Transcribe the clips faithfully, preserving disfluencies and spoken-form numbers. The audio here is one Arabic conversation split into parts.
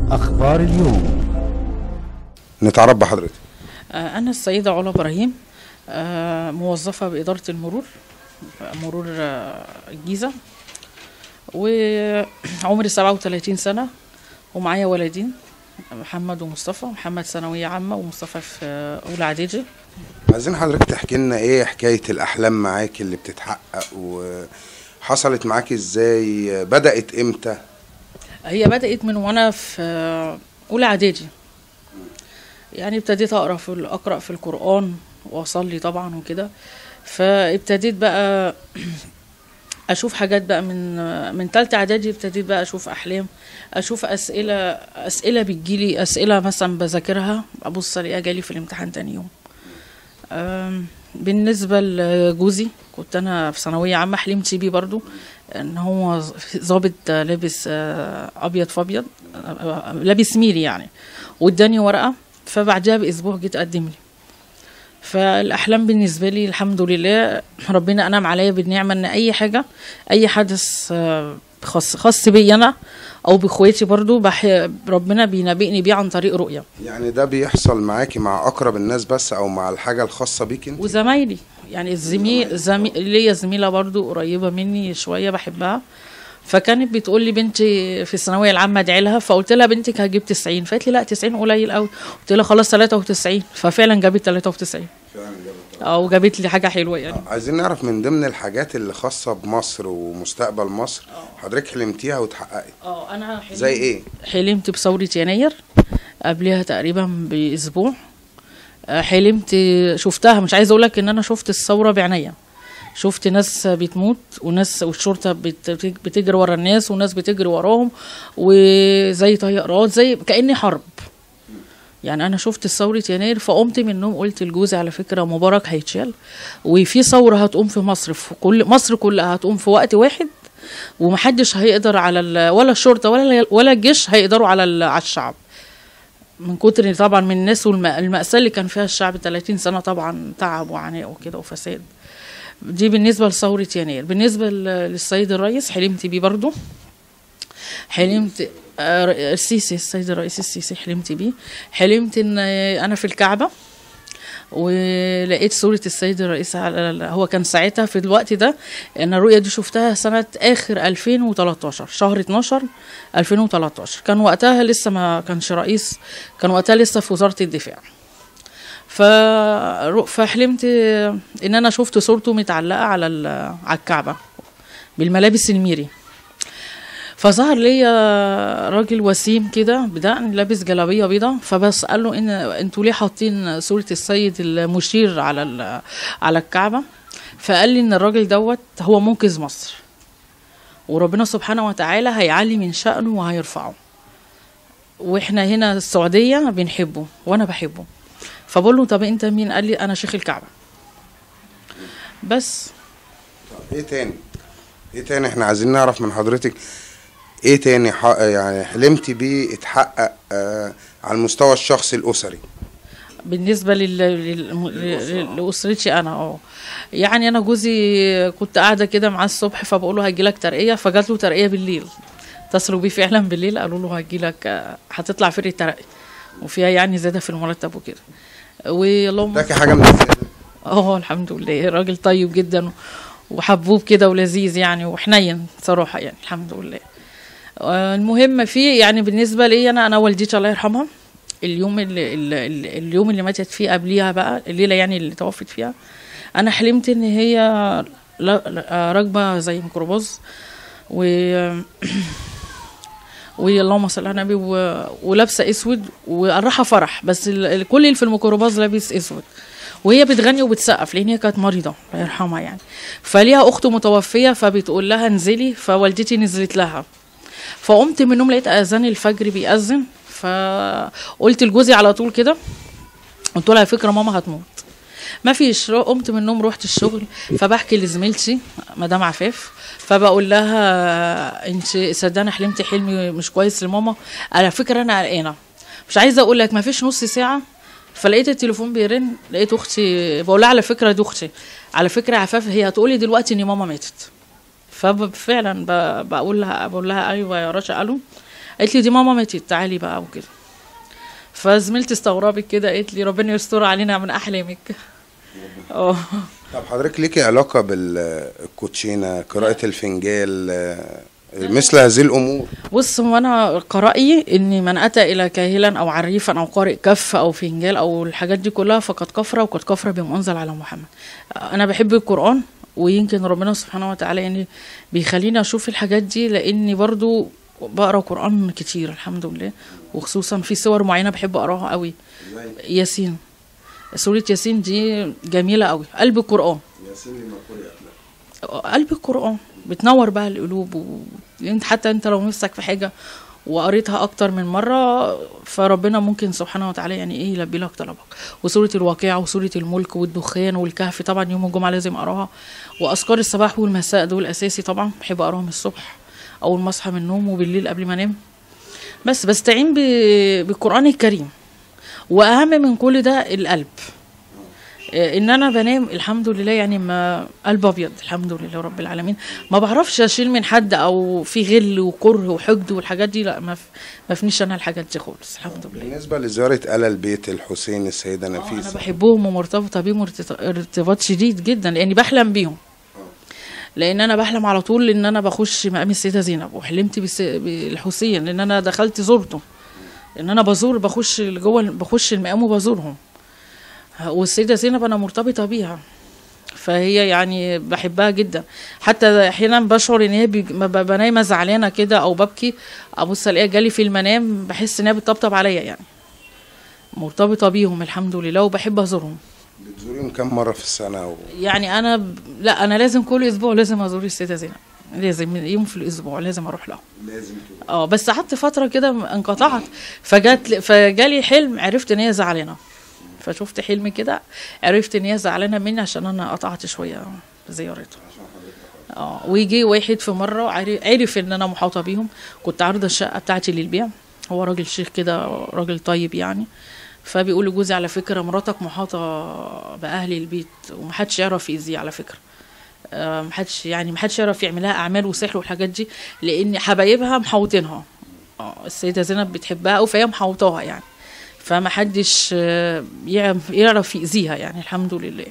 أخبار اليوم. نتعرف بحضرتك. أنا السيدة علا إبراهيم، موظفة بإدارة المرور مرور الجيزة، وعمري سبعة وثلاثين سنة، ومعايا ولدين محمد ومصطفى. محمد ثانوية عامة ومصطفى في أولى إعدادي. عايزين حضرتك تحكي لنا ايه حكاية الأحلام معاك اللي بتتحقق، وحصلت معاك ازاي، بدأت امتى؟ هي بدأت من وانا في أولى إعدادي، يعني ابتديت أقرأ في أقرأ في القرآن وأصلي طبعا وكده، فابتديت بقى أشوف حاجات بقى من من تالتة إعدادي. ابتديت بقى أشوف أحلام، أشوف أسئلة أسئلة بتجيلي، أسئلة مثلا بذاكرها أبص ألاقيها جالي في الامتحان تاني يوم. بالنسبة لجوزي، كنت أنا في ثانوية عامة، حلمت بيه برضو إن هو ظابط لابس أبيض في أبيض، لابس ميري يعني، واداني ورقة، فبعدها بأسبوع جيت أقدم لي. فالأحلام بالنسبة لي الحمد لله ربنا أنعم عليا بالنعمة إن أي حاجة، أي حدث خاص خاص بي أنا أو بإخواتي برضو بح... ربنا بينبئني بيه عن طريق رؤية. يعني ده بيحصل معاكي مع أقرب الناس بس، أو مع الحاجة الخاصة بيك انت؟ وزمايلي، يعني الزميل زمي... ليا زميلة برضو قريبة مني شوية بحبها، فكانت بتقول لي بنتي في الثانويه العامه ادعي لها، فقلت لها بنتك هتجيب تسعين، فقالت لي لا تسعين قليل قوي، قلت لها خلاص ثلاثة وتسعين، ففعلا جابت ثلاثة وتسعين. فعلا جابت. اه وجابت لي حاجه حلوه يعني. آه. عايزين نعرف من ضمن الحاجات اللي خاصه بمصر ومستقبل مصر أوه. حضرتك حلمتيها واتحققت؟ اه انا حلمت. زي ايه؟ حلمت بثوره يناير قبلها تقريبا باسبوع، حلمت شفتها، مش عايزه اقول لك ان انا شفت الثوره بعينيا، شفت ناس بتموت وناس والشرطه بتجري ورا الناس وناس بتجري وراهم، وزي طيارات، زي كأني حرب يعني. انا شفت ثوره يناير، فقمت من النوم قلت لجوزي على فكره مبارك هيتشال، وفي ثوره هتقوم في مصر، في كل مصر كلها هتقوم في وقت واحد، ومحدش هيقدر على ولا الشرطه ولا ولا الجيش هيقدروا على على الشعب، من كتر طبعا من الناس والمأساة اللي كان فيها الشعب ثلاثين سنه، طبعا تعب وعناء وكده وفساد. دي بالنسبة لثورة يناير. بالنسبة للسيد الرئيس حلمت بيه برضو، حلمت السيسي، السيد الرئيس السيسي حلمت بيه، حلمت ان انا في الكعبة ولقيت صورة السيد الرئيس على، هو كان ساعتها في الوقت ده، انا الرؤية دي شفتها سنة اخر ألفين وتلتاشر، شهر اتناشر ألفين وتلتاشر، كان وقتها لسه ما كانش رئيس، كان وقتها لسه في وزارة الدفاع. ف... فحلمت ان انا شفت صورته متعلقه على ال... على الكعبه بالملابس الميري، فظهر ليا راجل وسيم كده بدقن لابس جلابيه بيضه، فبسأل له ان انتوا ليه حاطين صوره السيد المشير على ال... على الكعبه؟ فقال لي ان الراجل دوت هو منقذ مصر، وربنا سبحانه وتعالى هيعلي من شأنه وهيرفعه، واحنا هنا السعوديه بنحبه وانا بحبه. فبقول له طب انت مين؟ قال لي انا شيخ الكعبه. بس طب ايه تاني؟ ايه تاني احنا عايزين نعرف من حضرتك ايه تاني ح... يعني حلمتي بيه اتحقق آه على المستوى الشخصي الاسري؟ بالنسبه لل... لل... لاسرتي انا اه يعني انا جوزي كنت قاعده كده معاه الصبح، فبقول له هجي لك ترقيه، فجات له ترقيه بالليل، اتصلوا بيه فعلا بالليل قالوا له هجي لك هتطلع فرقه ترقيه وفيها يعني زياده في المرتب وكده، واللهم اداكي حاجه من الزياده؟ اه الحمد لله، راجل طيب جدا وحبوب كده ولذيذ يعني وحنين صراحه يعني الحمد لله. المهم في يعني بالنسبه لي انا انا والدتي الله يرحمها، اليوم اللي, اللي اليوم اللي ماتت فيه قبليها بقى الليله يعني اللي توفت فيها، انا حلمت ان هي راكبه زي ميكروباص و واللهم صل على النبي، ولابسه اسود ورايحه فرح، بس كل اللي في الميكروباص لابس اسود، وهي بتغني وبتسقف لان هي كانت مريضه الله يرحمها يعني، فليها اخت متوفيه فبتقول لها انزلي، فوالدتي نزلت لها، فقمت من النوم لقيت اذان الفجر بيأذن، فقلت لجوزي على طول كده، قلت له على فكره ماما هتموت، ما فيش. قمت من النوم رحت الشغل، فبحكي لزميلتي مدام عفاف، فبقول لها انت صدقني حلمت حلمي مش كويس لماما، على فكره انا قلقانه، مش عايزه اقول لك ما فيش نص ساعه فلقيت التليفون بيرن، لقيت اختي، بقول لها على فكره دي اختي، على فكره عفاف هي هتقولي دلوقتي ان ماما ماتت، ففعلا بقول لها بقول لها ايوه يا رشا، قالوا قالت لي دي ماما ماتت تعالي بقى وكده. فزميلتي استغربت كده قالت لي ربنا يستر علينا من احلامك. اه طب حضرتك ليكي علاقة بالكوتشينة، قراءة الفنجال، آه، مثل هذه الأمور؟ بص، هو انا قرأيي ان من اتى الى كاهلا او عريفا او قارئ كف او فنجال او الحاجات دي كلها فقد كفر، وقد كفر بما انزل على محمد. انا بحب القرآن، ويمكن ربنا سبحانه وتعالى يعني بيخليني اشوف الحاجات دي، لاني برضو بقرا قرآن كتير الحمد لله، وخصوصا في سور معينة بحب اقراها قوي. ياسين، سورة ياسين دي جميلة قوي، قلب القرآن. ياسين لما قرأت لا. قلب القرآن بتنور بقى القلوب، و... انت حتى انت لو نفسك في حاجة وقريتها اكتر من مرة فربنا ممكن سبحانه وتعالى يعني ايه يلبي لك طلبك. وسورة الواقعة وسورة الملك والدخان والكهف طبعا يوم الجمعة لازم اقراها. واذكار الصباح والمساء دول اساسي طبعا، بحب اقراهم الصبح اول ما اصحى من النوم وبالليل قبل ما انام. بس بستعين ب... بالقرآن الكريم. واهم من كل ده القلب، ان انا بنام الحمد لله يعني ما قلب ابيض الحمد لله رب العالمين. ما بعرفش اشيل من حد او في غل وكره وحقد والحاجات دي، لا ما ما فينيش انا الحاجات دي خالص الحمد لله. بالنسبة لزيارة آل البيت الحسين السيدة انا نفيسة، بحبهم ومرتبطه بيهم ارتط- ارتباط شديد جدا، لاني بحلم بيهم. لان انا بحلم على طول ان انا بخش مقام السيده زينب، وحلمت بالس- بالحسين لان انا دخلت زرته، ان انا بزور بخش جوه بخش المقام وبزورهم. والسيده زينب انا مرتبطه بيها، فهي يعني بحبها جدا. حتى احيانا بشعر ان هي بي- ما ببقى نايمه زعلانه كده او ببكي، ابص الاقيها جالي في المنام، بحس ان هي بتطبطب عليا. يعني مرتبطه بيهم الحمد لله وبحب ازورهم. بتزوريهم كم مرة في السنة و... يعني انا ب... لا انا لازم كل اسبوع لازم ازور السيده زينب، لازم يوم في الاسبوع لازم اروح لها. لازم كده. اه بس قعدت فتره كده انقطعت، فجات فجالي حلم عرفت ان هي زعلانه، فشفت حلم كده عرفت ان هي زعلانه مني عشان انا قطعت شويه زيارتها. اه ويجي واحد في مره عرف, عرف ان انا محاطه بيهم، كنت عارضه الشقه بتاعتي للبيع، هو راجل شيخ كده راجل طيب يعني، فبيقول لجوزي على فكره مراتك محاطه باهل البيت ومحدش يعرف يأذيه على فكره. آه محدش يعني محدش يعرف يعملها اعمال وسحر والحاجات دي، لان حبايبها محوطينها. اه السيده زينب بتحبها قوي فهي محوطاها يعني، فما حدش آه، يعرف يعرف يأذيها يعني الحمد لله.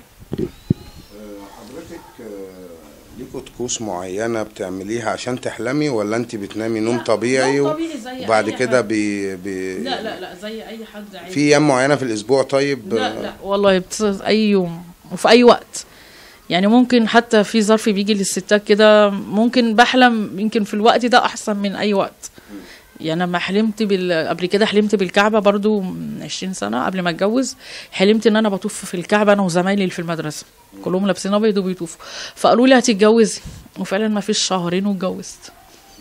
حضرتك آه، ليكوا طقوس معينة بتعمليها عشان تحلمي، ولا انت بتنامي نوم لا، طبيعي نوم و- طبيعي زي وبعد أي كده حد. بي بي لا لا لا زي اي حد عادي. في ايام معينة في الاسبوع طيب؟ لا لا والله بتص- اي يوم وفي اي وقت. يعني ممكن حتى في ظرف بيجي للستات كده ممكن بحلم يمكن في الوقت ده احسن من اي وقت. يعني لما حلمت بال... قبل كده حلمت بالكعبة برضو من عشرين سنة قبل ما اتجوز، حلمت ان انا بطوف في الكعبة انا وزمايلي اللي في المدرسة كلهم لابسين ابيض وبيطوفوا، فقالوا لي هتتجوزي، وفعلا ما فيش شهرين واتجوزت.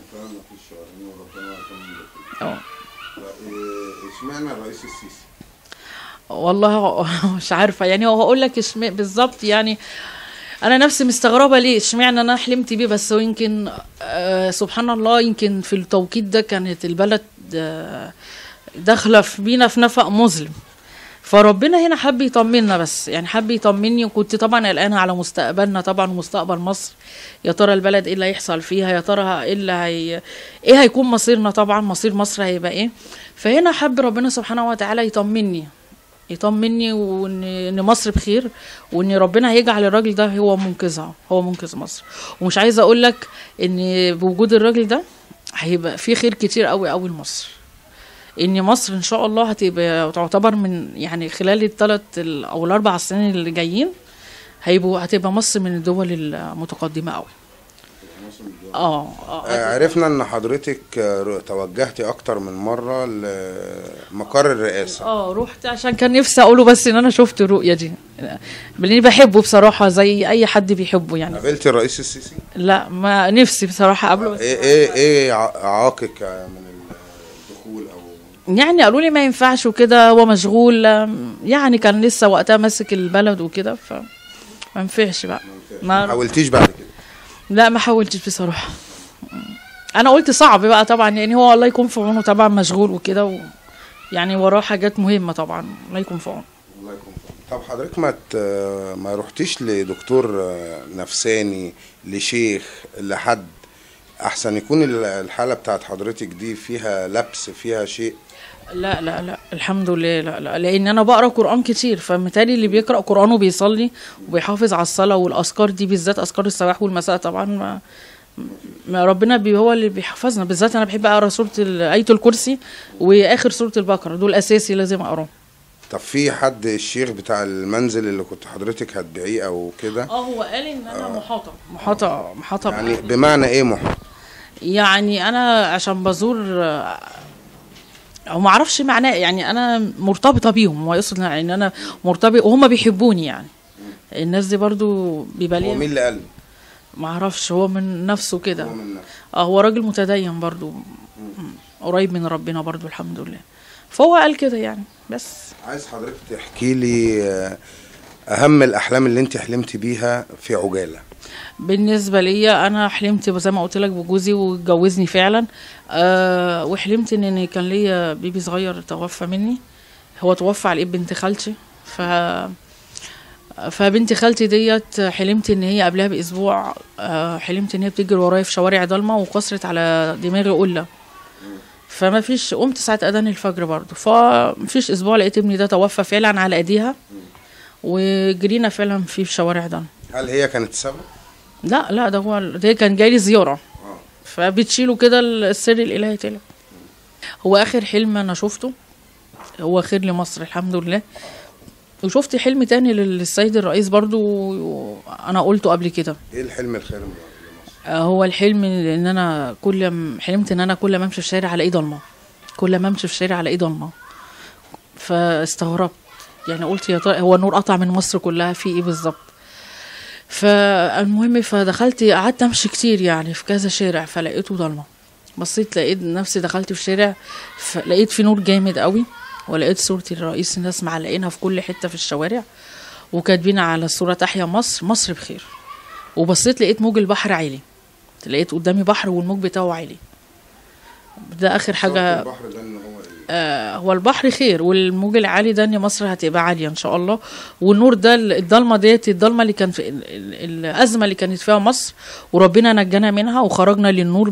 اه اشمعنى الرئيس السيسي؟ والله مش عارفة يعني، هو هقول لك اشمعنى بالظبط يعني، انا نفسي مستغربه ليه اشمعنى انا حلمت بيه، بس هو يمكن آه سبحان الله يمكن في التوقيت ده كانت البلد آه داخله في بينا في نفق مظلم، فربنا هنا حب يطمنا، بس يعني حب يطمني، وكنت طبعا قلقانه على مستقبلنا طبعا ومستقبل مصر، يا ترى البلد ايه اللي هيحصل فيها، يا ترى ايه اللي هي ايه هيكون مصيرنا، طبعا مصير مصر هيبقى ايه. فهنا حب ربنا سبحانه وتعالى يطمني يطمني وان ان مصر بخير، وان ربنا هيجعل الراجل ده هو منقذها، هو منقذ مصر. ومش عايزه اقول لك ان بوجود الراجل ده هيبقى في خير كتير قوي قوي لمصر، ان مصر ان شاء الله هتبقى تعتبر من يعني خلال الثلاث او الاربع سنين اللي جايين هيبقوا هتبقى مصر من الدول المتقدمه قوي. اه اه عرفنا ان حضرتك آه، توجهتي اكتر من مرة لمقر الرئاسة. اه رحت عشان كان نفسي اقوله، بس ان انا شفت الرؤيه دي لاني بحبه بصراحه زي اي حد بيحبه يعني. قابلتي الرئيس السيسي؟ لا ما نفسي بصراحه قبله، بس ايه ايه ايه ع- عائقك من الدخول او يعني قالوا لي ما ينفعش وكده، هو مشغول يعني، كان لسه وقتها ماسك البلد وكده، فما ينفعش بقى. ما ما حاولتيش بعد كده؟ لا ما حاولتش بصراحه، انا قلت صعب بقى طبعا، يعني هو الله يكون في عونه طبعا مشغول وكده و... يعني وراه حاجات مهمه طبعا، الله يكون في عونه. الله يكون في عونك. طب حضرتك ما ت- ما رحتيش لدكتور نفساني، لشيخ، لحد احسن يكون ال- الحالة بتاعت حضرتك دي فيها لبس، فيها شيء. لا لا لا الحمد لله، لا لا، لان انا بقرا قران كتير، فمثالي اللي بيقرا قران وبيصلي وبيحافظ على الصلاه والاذكار دي بالذات، اذكار الصباح والمساء طبعا، ما ما ربنا بي هو اللي بيحفظنا. بالذات انا بحب اقرا سوره ال- ايه الكرسي واخر سوره البقره، دول اساسي لازم اقراهم. طب في حد الشيخ بتاع المنزل اللي كنت حضرتك هتبيعيه او كده؟ اه هو قال ان انا محاطه محاطه محاطه يعني بمعنى ايه محاط؟ يعني انا عشان بزور، او ما اعرفش معناه، يعني انا مرتبطه بيهم، هو يقصد ان انا مرتبط وهم بيحبوني يعني. الناس دي برضو بيبقى هو مين ليه، اللي قال؟ ما اعرفش، هو من نفسه كده. هو من نفسه. اه هو راجل متدين برضو، قريب من ربنا برضو الحمد لله، فهو قال كده يعني. بس عايز حضرتك تحكي لي آه، اهم الاحلام اللي انت حلمتي بيها في عجالة. بالنسبة لي أنا حلمت زي ما قلت لك بجوزي واتجوزني فعلا. أه وحلمت إن كان ليا بيبي صغير توفى مني، هو توفى على إيد بنت خالتي. ف فبنت خالتي ديت حلمت إن هي قبلها بأسبوع، أه حلمت إن هي بتجري ورايا في شوارع ضلمة وكسرت على دماغي قلة. فما فيش، قمت ساعة أذان الفجر برضو، فمفيش أسبوع لقيت ابني ده توفى فعلا على أيديها، وجرينا فعلا في شوارع ضلمة. هل هي كانت سبب؟ لا لا، ده هو ده كان جاي لي زياره، فبتشيله كده السر الالهي طلع. هو اخر حلم انا شفته هو خير لمصر الحمد لله. وشفت حلم تاني للسيد الرئيس برضو انا قلته قبل كده. ايه الحلم الخير لمصر؟ هو الحلم ان انا كل م- حلمت ان انا كل ما امشي في الشارع على ايد ضلمه، كل ما امشي في الشارع على ايد ضلمه. فاستغربت يعني، قلت يا ترى هو النور قطع من مصر كلها في ايه بالظبط. فالمهم فدخلت قعدت امشي كتير يعني في كذا شارع، فلقيته ضلمه. بصيت لقيت نفسي دخلت في شارع، لقيت في نور جامد قوي، ولقيت صورة الرئيس الناس معلقينها في كل حتة في الشوارع، وكاتبين على الصورة تحيا مصر، مصر بخير. وبصيت لقيت موج البحر عالي، لقيت قدامي بحر والموج بتاعه عالي. ده اخر حاجة. البحر ده ان هو ايه؟ آه هو البحر خير، والموج العالي ده ان مصر هتبقى عاليه ان شاء الله. والنور ده الضلمه ديت، الضلمه اللي كان في ال- ال- الازمه اللي كانت فيها مصر، وربنا نجانا منها وخرجنا للنور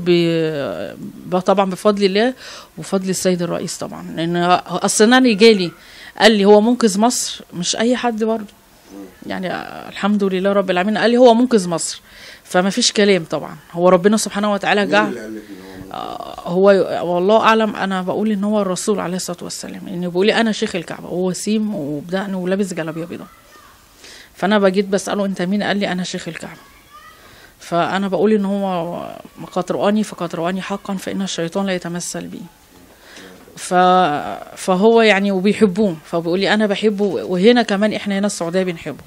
ب طبعا بفضل الله وفضل السيد الرئيس طبعا. لان اصلا انا جالي قال لي هو منقذ مصر، مش اي حد برضه يعني. آه، الحمد لله رب العالمين، قال لي هو منقذ مصر، فما فيش كلام طبعا. هو ربنا سبحانه وتعالى مين جعل اللي قال لك ان هو ممكن؟ هو والله اعلم. انا بقول ان هو الرسول عليه الصلاه والسلام، انه بيقول لي انا شيخ الكعبه، وهو وسيم وبدقن ولابس جلابيه بيضاء. فانا بجيت بساله انت مين؟ قال لي انا شيخ الكعبه. فانا بقول ان هو قد رآني فقد رآني حقا، فان الشيطان لا يتمثل بي. ف... فهو يعني وبيحبوه، فبيقول لي انا بحبه، وهنا كمان احنا هنا السعوديه بنحبه.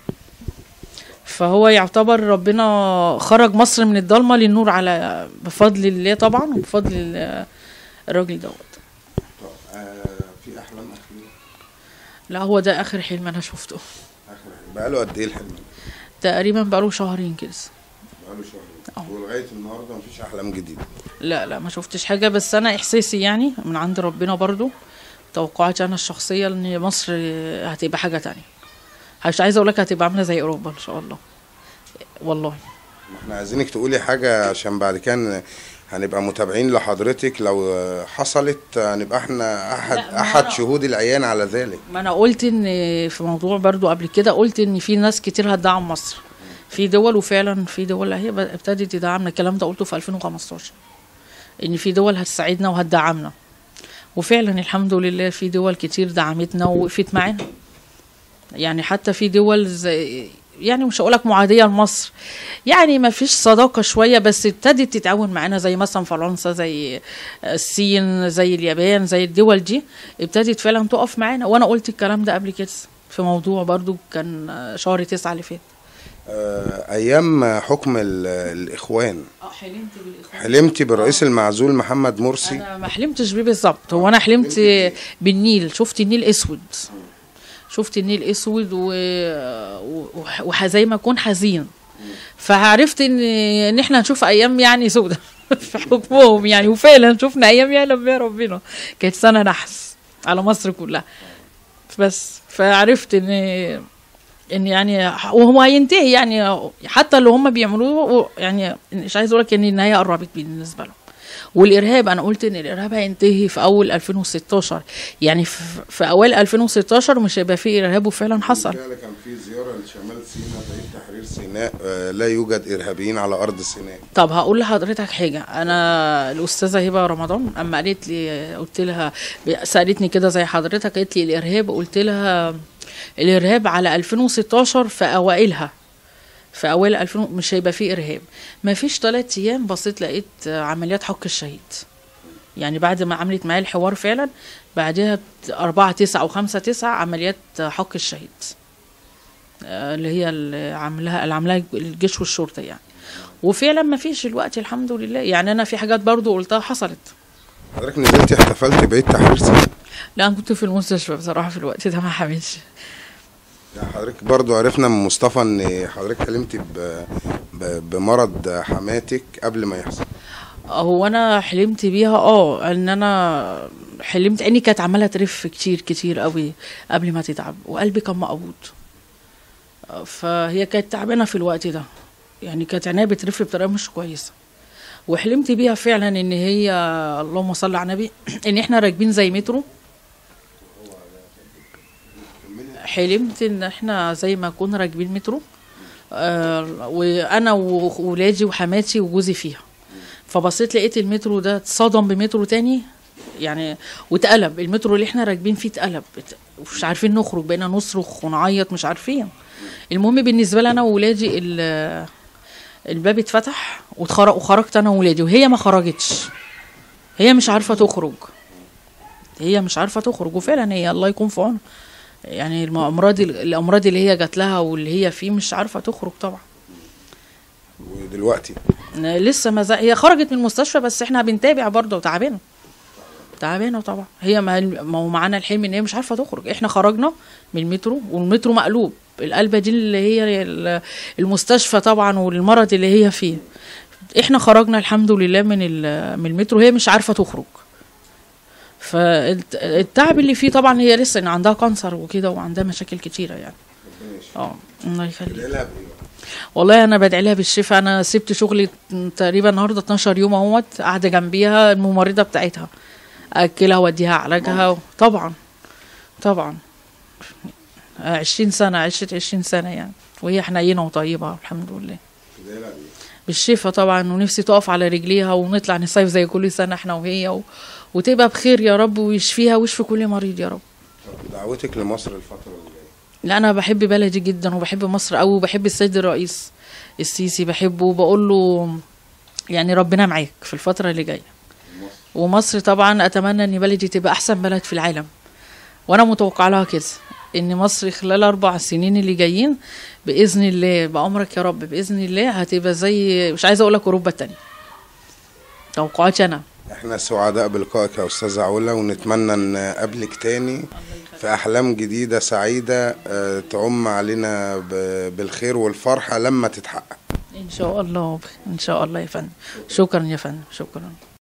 فهو يعتبر ربنا خرج مصر من الضلمه للنور على بفضل الله طبعا، وبفضل ال- الراجل دوت. طب آه في احلام اخيره؟ لا هو ده اخر حلم انا شفته، اخر حلم بقاله قد ايه الحلم ده؟ تقريبا بقاله شهرين كده. بقاله شهر اه. ولغايه النهارده مفيش احلام جديده؟ لا لا ما شفتش حاجه، بس انا احساسي يعني من عند ربنا برضو، توقعاتي انا الشخصيه ان مصر هتبقى حاجه تانية. مش عايزه اقول لك هتبقى عامله زي اوروبا ان شاء الله والله. احنا عايزينك تقولي حاجه عشان بعد كده هنبقى متابعين لحضرتك، لو حصلت هنبقى احنا احد لا، ما احد أنا- شهود العيان على ذلك. ما انا قلت ان في موضوع برضو قبل كده، قلت ان في ناس كتير هتدعم مصر في دول، وفعلا في دول اهي ابتدت تدعمنا. الكلام ده قلته في ألفين وخمستاشر، ان في دول هتساعدنا وهتدعمنا، وفعلا الحمد لله في دول كتير دعمتنا ووقفت معانا. يعني حتى في دول زي يعني مش هقولك معادية لمصر، يعني ما فيش صداقة شوية، بس ابتدت تتعاون معانا، زي مثلا فرنسا، زي الصين، زي اليابان، زي الدول دي ابتدت فعلا تقف معانا. وانا قلت الكلام ده قبل كده في موضوع برضو كان شهر تسعة اللي فات. آه، ايام حكم ال- الاخوان اه حلمت بالاخوان. حلمتي بالرئيس المعزول محمد مرسي؟ انا ما حلمتش بيه بالظبط، هو انا حلمت بالنيل، شفت النيل اسود، شفت النيل اسود و... و... وزي ما اكون حزين. فعرفت ان ان احنا هنشوف ايام يعني سودة في حكمهم يعني، وفعلا شفنا ايام يعلم بيها ربنا، كانت سنه نحس على مصر كلها. بس فعرفت ان ان يعني وهو هينتهي يعني، حتى اللي هم بيعملوه يعني مش عايز اقول لك ان النهايه قربت بالنسبه لهم. والارهاب انا قلت ان الارهاب هينتهي في اول ألفين وستاشر، يعني في, في اوائل ألفين وستاشر مش هيبقى فيه ارهاب، وفعلا حصل. كان في زياره لشمال سيناء بعيد تحرير سيناء، آه لا يوجد ارهابيين على ارض سيناء. طب هقول لحضرتك حاجه، انا الاستاذه هبه رمضان اما قالت لي، قلت لها سالتني كده زي حضرتك، قالت لي الارهاب، قلت لها الارهاب على ألفين وستاشر في اوائلها، في اوائل ألفين مش هيبقى فيه ارهاب. ما فيش ثلاث ايام بصيت لقيت عمليات حق الشهيد، يعني بعد ما عملت معايا الحوار فعلا بعدها أربعة تسعة أو خمسة تسعة عمليات حق الشهيد اللي هي اللي عاملاها اللي عاملاها الجيش والشرطه يعني. وفعلا ما فيش الوقت الحمد لله، يعني انا في حاجات برضو قلتها حصلت. حضرتك نزلتي احتفلتي بعيد تحرير سيناء؟ لا انا كنت في المستشفى بصراحه في الوقت ده ما حملش. يعني حضرتك برضو عرفنا من مصطفى ان حضرتك حلمتي ب... ب... بمرض حماتك قبل ما يحصل. هو انا حلمت بيها اه، ان انا حلمت اني كانت عماله ترف كتير كتير قوي قبل ما تتعب، وقلبي كان مقبوض، فهي كانت تعبانه في الوقت ده، يعني كانت عينيها بترف بطريقه مش كويسه. وحلمت بيها فعلا ان هي اللهم صل على النبي ان احنا راكبين زي مترو. حلمت ان احنا زي ما كنا راكبين مترو، آه وانا وولادي وحماتي وجوزي فيها. فبصيت لقيت المترو ده اتصدم بمترو تاني يعني، واتقلب المترو اللي احنا راكبين فيه، اتقلب مش عارفين نخرج، بقينا نصرخ ونعيط مش عارفين. المهم بالنسبه لي انا وولادي الباب اتفتح وخرجت انا وولادي، وهي ما خرجتش، هي مش عارفه تخرج، هي مش عارفه تخرج. وفعلا هي الله يكون في عونها، يعني الامراض الامراض اللي هي جات لها واللي هي فيه مش عارفه تخرج طبعا. ودلوقتي لسه ما هي خرجت من المستشفى، بس احنا بنتابع برضه، وتعبانه تعبانه طبعا. هي ما هو معانا الحلم ان هي مش عارفه تخرج. احنا خرجنا من المترو والمترو مقلوب، القلبه دي اللي هي المستشفى طبعا والمرض اللي هي فيه. احنا خرجنا الحمد لله من من المترو، هي مش عارفه تخرج. فالتعب اللي فيه طبعا، هي لسه ان عندها كانسر وكده وعندها مشاكل كتيره يعني. اه الله يخليك. والله انا بدعي لها بالشفاء. انا سبت شغلي تقريبا النهارده اتناشر يوم اهوت، قاعده جنبيها الممرضه بتاعتها، اكلها واديها علاجها. طبعا طبعا عشرين سنه عشت عشرين سنه يعني، وهي حنينه وطيبه الحمد لله. بالشفاء طبعا، ونفسي تقف على رجليها ونطلع نصيف زي كل سنه احنا وهي و... وتبقى بخير يا رب، ويشفيها ويشفي كل مريض يا رب. دعوتك لمصر الفتره اللي جايه؟ لا انا بحب بلدي جدا وبحب مصر قوي، وبحب السيد الرئيس السيسي بحبه، وبقول له يعني ربنا معاك في الفتره اللي جايه. ومصر طبعا اتمنى ان بلدي تبقى احسن بلد في العالم، وانا متوقع لها كده، ان مصر خلال اربع سنين اللي جايين باذن الله بامرك يا رب باذن الله هتبقى زي مش عايزه اقول لك اوروبا الثانيه. توقعاتي انا. احنا سعداء بلقائك يا استاذه علا، ونتمنى ان نقابلك تاني في احلام جديده سعيده تعم علينا بالخير والفرحه لما تتحقق ان شاء الله. ان شاء الله يا فندم. شكرا يا فندم، شكرا.